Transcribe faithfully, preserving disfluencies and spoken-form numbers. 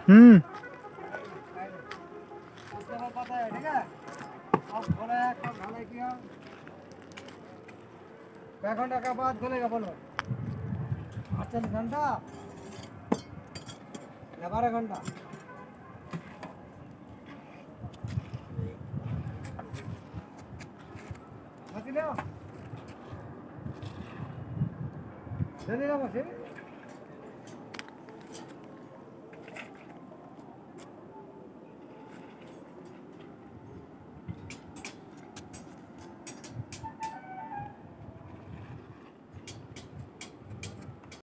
हम्म पता है ठीक है। अब बोला कब ढलाई किया क्या घंटा का बाद खुलेगा बोलो। अड़तालीस घंटा या बारह घंटा मछली ले आओ। दे देगा मछली।